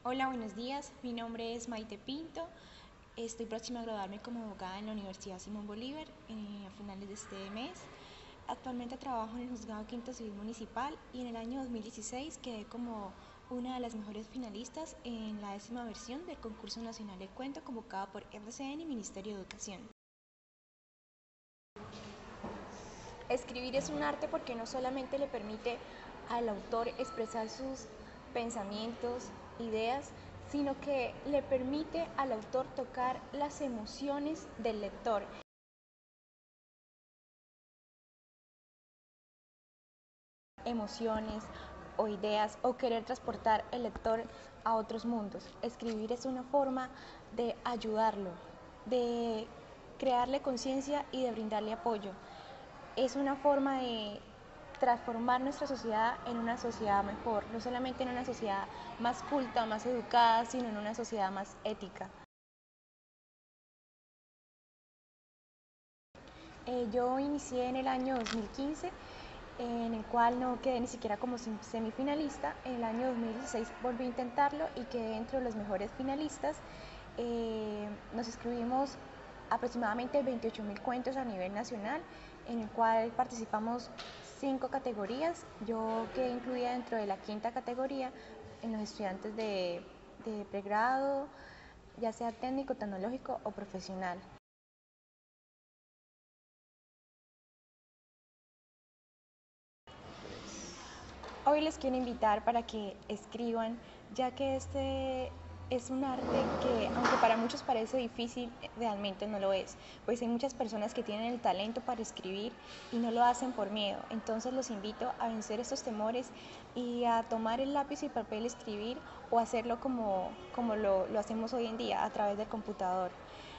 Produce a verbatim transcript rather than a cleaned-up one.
Hola, buenos días. Mi nombre es Maite Pinto. Estoy próxima a graduarme como abogada en la Universidad Simón Bolívar eh, a finales de este mes. Actualmente trabajo en el Juzgado Quinto Civil Municipal y en el año dos mil dieciséis quedé como una de las mejores finalistas en la décima versión del Concurso Nacional de Cuento convocada por R C N y Ministerio de Educación. Escribir es un arte porque no solamente le permite al autor expresar sus pensamientos, ideas, sino que le permite al autor tocar las emociones del lector. Emociones o ideas o querer transportar el lector a otros mundos. Escribir es una forma de ayudarlo, de crearle conciencia y de brindarle apoyo. Es una forma de transformar nuestra sociedad en una sociedad mejor, no solamente en una sociedad más culta, más educada, sino en una sociedad más ética. Eh, yo inicié en el año dos mil quince, en el cual no quedé ni siquiera como semifinalista. En el año dos mil dieciséis volví a intentarlo y quedé entre los mejores finalistas. Eh, nos escribimos aproximadamente veintiocho mil cuentos a nivel nacional, en el cual participamos cinco categorías. Yo quedé incluida dentro de la quinta categoría en los estudiantes de, de pregrado, ya sea técnico, tecnológico o profesional. Hoy les quiero invitar para que escriban, ya que este es un arte que, aunque para muchos parece difícil, realmente no lo es, pues hay muchas personas que tienen el talento para escribir y no lo hacen por miedo. Entonces los invito a vencer estos temores y a tomar el lápiz y papel, escribir o hacerlo como, como lo, lo hacemos hoy en día a través del computador.